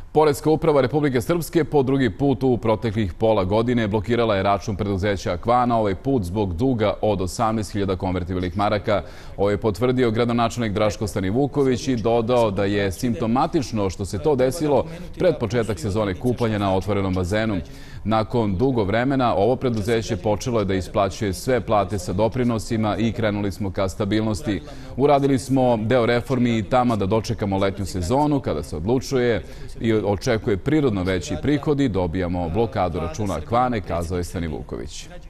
Poreska uprava Republike Srpske po drugi put u proteklih pola godine blokirala je račun preduzeća Akvana, ovaj put zbog duga od 18.000 konvertibilnih maraka. Ovo je potvrdio gradonačelnik Draško Stanivuković i dodao da je simptomatično što se to desilo pred početak sezone kupanja na otvorenom bazenu. Nakon dugo vremena ovo preduzeće počelo je da isplaćuje sve plate sa doprinosima i krenuli smo ka stabilnosti. Uradili smo deo reformi i tamo da dočekamo letnju sezonu kada se odlučuje i očekuje prirodno veći prihodi, dobijamo blokadu računa Akvane, kazao je Stanivuković.